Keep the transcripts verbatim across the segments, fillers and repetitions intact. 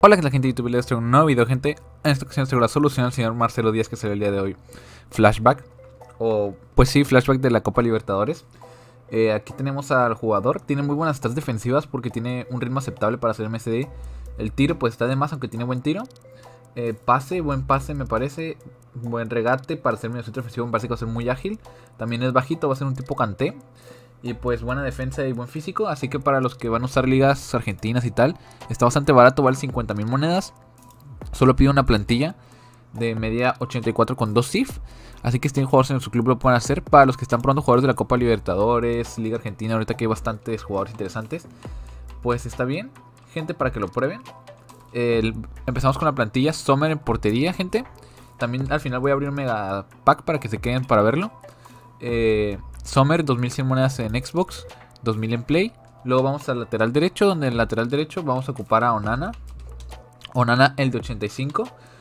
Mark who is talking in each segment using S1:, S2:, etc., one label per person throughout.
S1: Hola, que la gente de YouTube, les traigo un nuevo video, gente. En esta ocasión traigo la solución al señor Marcelo Díaz que salió el día de hoy. Flashback, o pues sí, flashback de la Copa Libertadores. eh, Aquí tenemos al jugador, tiene muy buenas stats defensivas porque tiene un ritmo aceptable para hacer M S D. El tiro pues está de más, aunque tiene buen tiro. eh, Pase, buen pase me parece. Buen regate para ser medio centro defensivo, me parece que va a ser muy ágil. También es bajito, va a ser un tipo Kanté. Y pues buena defensa y buen físico. Así que para los que van a usar ligas argentinas y tal, está bastante barato, vale cincuenta mil monedas. Solo pide una plantilla de media ochenta y cuatro con dos C I F. Así que si tienen jugadores en su club lo pueden hacer. Para los que están probando jugadores de la Copa Libertadores, Liga Argentina, ahorita que hay bastantes jugadores interesantes, pues está bien, gente, para que lo prueben. El, empezamos con la plantilla. Sommer en portería, gente. También al final voy a abrir un mega pack para que se queden para verlo. Eh... Sommer, dos mil cien monedas en Xbox, dos mil en Play. Luego vamos al lateral derecho, donde en el lateral derecho vamos a ocupar a Onana. Onana, el de ochenta y cinco,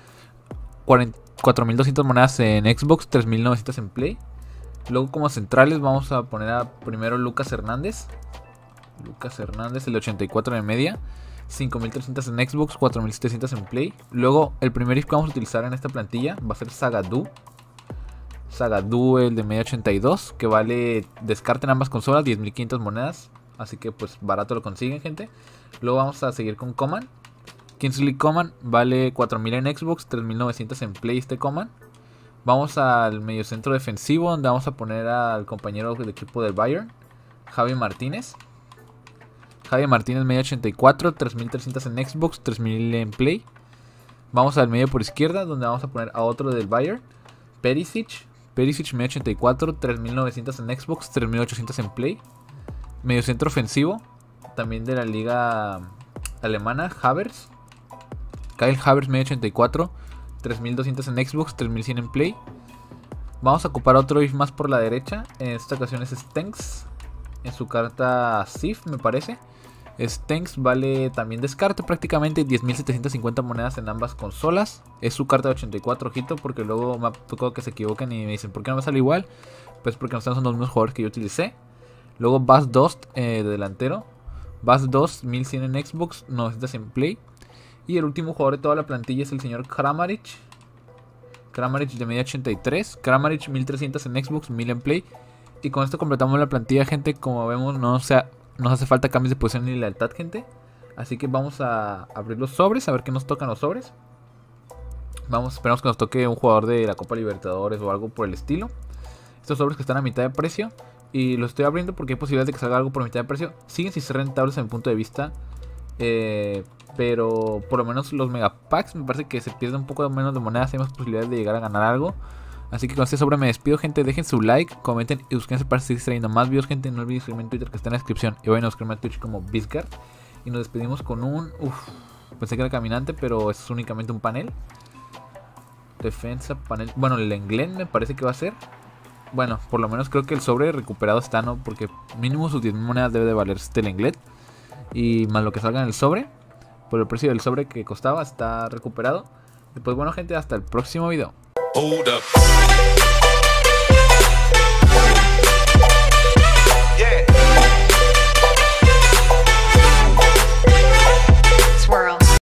S1: cuatro mil doscientas monedas en Xbox, tres mil novecientas en Play. Luego como centrales vamos a poner a primero Lucas Hernández. Lucas Hernández, el de ochenta y cuatro de media, cinco mil trescientas en Xbox, cuatro mil setecientos en Play. Luego el primer I F que vamos a utilizar en esta plantilla va a ser Zagadou. Zagadou, el de media ochenta y dos, que vale descarte en ambas consolas, diez mil quinientas monedas. Así que pues barato lo consiguen, gente. Luego vamos a seguir con Coman. Kingsley Coman vale cuatro mil en Xbox, tres mil novecientos en Play este Coman. Vamos al mediocentro defensivo, donde vamos a poner al compañero del equipo del Bayern, Javi Martínez. Javi Martínez media ochenta y cuatro, tres mil trescientos en Xbox, tres mil en Play. Vamos al medio por izquierda, donde vamos a poner a otro del Bayern, Perisic. Perisic media ochenta y cuatro, tres mil novecientos en Xbox, tres mil ochocientos en Play. Mediocentro ofensivo, también de la liga alemana, Havertz. Kyle Havertz media ochenta y cuatro, tres mil doscientos en Xbox, tres mil cien en Play. Vamos a ocupar otro I F más por la derecha. En esta ocasión es Stengs, en su carta S I F me parece. Stengs vale también descarte prácticamente, diez mil setecientas cincuenta monedas en ambas consolas. Es su carta de ochenta y cuatro, ojito, porque luego me ha tocado que se equivoquen y me dicen ¿por qué no me sale igual? Pues porque no están usando los mismos jugadores que yo utilicé. Luego Bas Dost, eh, de delantero. Bas Dost, mil cien en Xbox, novecientos en Play. Y el último jugador de toda la plantilla es el señor Kramaric. Kramaric de media ochenta y tres. Kramaric mil trescientos en Xbox, mil en Play. Y con esto completamos la plantilla, gente. Como vemos, no sea... nos hace falta cambios de posición ni lealtad, gente. Así que vamos a abrir los sobres, a ver qué nos tocan los sobres. Vamos, esperamos que nos toque un jugador de la Copa Libertadores o algo por el estilo. Estos sobres que están a mitad de precio, y los estoy abriendo porque hay posibilidades de que salga algo por mitad de precio. Siguen sin ser rentables a mi punto de vista, eh, pero por lo menos los megapacks me parece que se pierde un poco menos de monedas. Hay más posibilidades de llegar a ganar algo. Así que con este sobre me despido, gente. Dejen su like, comenten y suscríbanse para seguir trayendo más videos, gente. No olviden seguirme en Twitter, que está en la descripción. Y vayan a buscarme en Twitch como Vizgard. Y nos despedimos con un... Uff, pensé que era caminante, pero es únicamente un panel. Defensa, panel... Bueno, el Lenglet me parece que va a ser. Bueno, por lo menos creo que el sobre recuperado está, ¿no? Porque mínimo sus diez mil monedas debe de valer este Lenglet. Y más lo que salga en el sobre, por el precio del sobre que costaba, está recuperado. Y pues bueno, gente, hasta el próximo video. Hold up.